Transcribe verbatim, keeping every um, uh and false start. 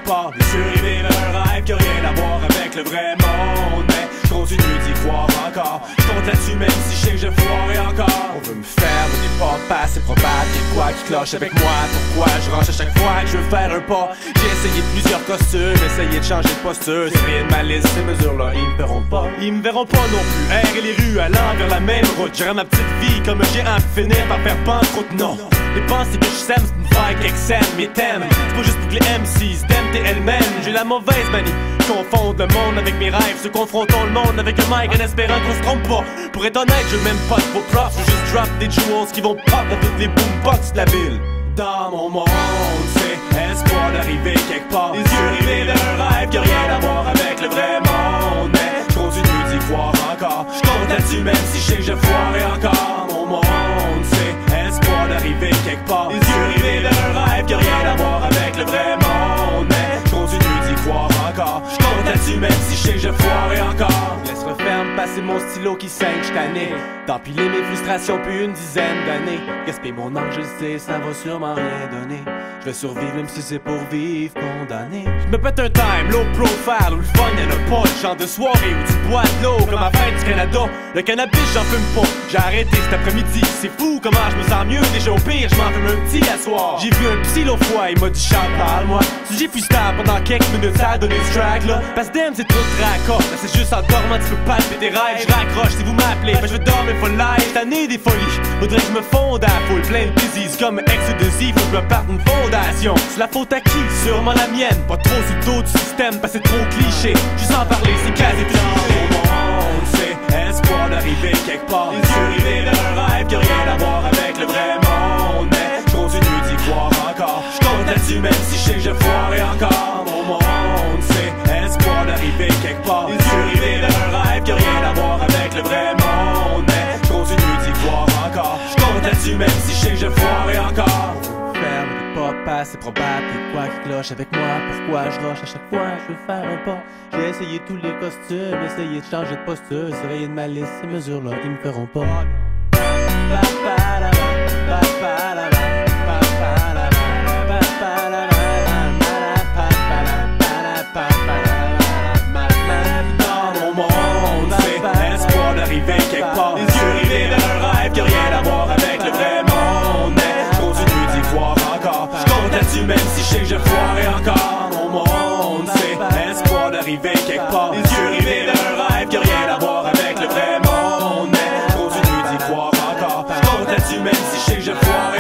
quelque part. Je suis arrivé vers un rêve qui a rien à voir avec le vrai monde, mais je continue d'y croire encore. Je compte là-dessus même si je sais que je foirerai encore. On veut me faire, mais n'est pas pas, c'est probable. Y'a quoi qui cloche avec moi? Pourquoi je range à chaque fois que je veux faire un pas? J'ai essayé plusieurs costumes, essayé de changer de posture. C'est rien de malice, ces mesures-là, ils me verront pas. Ils me verront pas non plus errer les rues allant vers la même route. Gérer ma petite vie comme un géant puis finir par faire banqueroute. Non, les pensées que je sème, c'est une vibe qui excelle mes thèmes. C'est pas juste pour que les M Cs t'aiment t'es elles-mêmes. J'ai la mauvaise manie, confondre le monde avec mes rêves. Se confrontons le monde avec un mic en espérant qu'on se trompe pas. Pour être honnête, je veux même pas de vos props. Je veux juste drop des jewels qui vont pop dans toutes les boombox de la ville. Dans mon monde, c'est espoir d'arriver quelque part. Les yeux rivés vers un rêve qui a rien à voir avec le vrai monde, mais je continue d'y croire encore. Je compte là-dessus même si je sais que je foirerai encore. Mon monde, c'est espoir d'arriver quelque part. Les yeux rivés vers un rêve qui a rien à voir avec le vrai monde, mais je continue d'y croire encore. Je compte là-dessus même si je sais que je foirerai encore. Laisse referme, passer mon stylo qui saigne, j't'année d'empiler mes frustrations puis une dizaine d'années. Gaspiller mon âme, je le sais, ça va sûrement rien donner. Je vais survivre même si c'est pour vivre condamné. Je me pète un time, low profile, où le fun y'en a pas. Le genre de soirée où tu bois de l'eau comme à la fête du Canada. Le cannabis j'en fume pas, j'ai arrêté cet après-midi. C'est fou comment je me sens mieux, déjà au pire je m'en fume un petit à soir. J'ai vu un psy l'autre fois, il m'a dit Charles parle-moi. Si j'ai freestyle pendant quelques minutes, ça a donné ce track là. Parce que damn c'est trop de raccord, c'est juste en dormant tu peux palper tes rêves. Je raccroche si vous m'appelez, ben je veux dormir for life. Cette année des folies, faudrait que je me fonde à la foule. Plein de disease comme ex de Z, faut que je me parte une fondation. C'est la faute à qui? Sûrement la mienne. Pas trop sur le dos du système, parce que c'est trop cliché. Juste en parler, c'est quasi triché. Mon monde, c'est espoir d'arriver quelque part. Les yeux rivés vers un rêve qui a rien à voir avec le vrai monde, mais je continue d'y croire encore. Je compte là-dessus même si je sais que je foirerai encore. Mon monde, c'est espoir d'arriver quelque part. Les yeux rivés vers un rêve qui a rien à voir avec le vrai monde, mais je continue d'y croire encore. Je compte là-dessus même si je sais que je foirerai encore. Pas c'est probable, y'a quoi qui cloche avec moi. Pourquoi je rush à chaque fois je veux faire un pas? J'ai essayé tous les costumes, essayé de changer de posture. C'est rien de malice, ces mesures-là, ils me feront pas. Dans mon monde, c'est espoir d'arriver quelque part. Les yeux rivés vers un rêve qui a rien à voir avec le vrai monde, mais je continue d'y croire encore. Je compte là-dessus même si je sais que je foirerai encore. Mon monde, c'est espoir d'arriver quelque part. Les yeux rivés vers un rêve qui a rien à voir avec le vrai monde, mais je continue d'y croire encore. Je compte là-dessus même si je sais que je foirerai